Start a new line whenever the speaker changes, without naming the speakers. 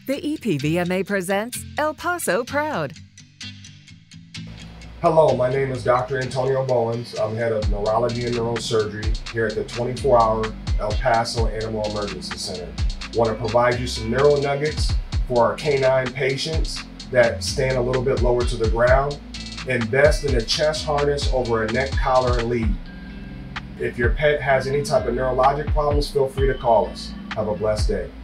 The EPVMA presents El Pawso Proud.
Hello, my name is Dr. Antonio Bowens. I'm head of neurology and neurosurgery here at the 24-hour El Paso Animal Emergency Center. Want to provide you some neuro nuggets for our canine patients that stand a little bit lower to the ground. Invest in a chest harness over a neck collar and lead. If your pet has any type of neurologic problems, feel free to call us. Have a blessed day.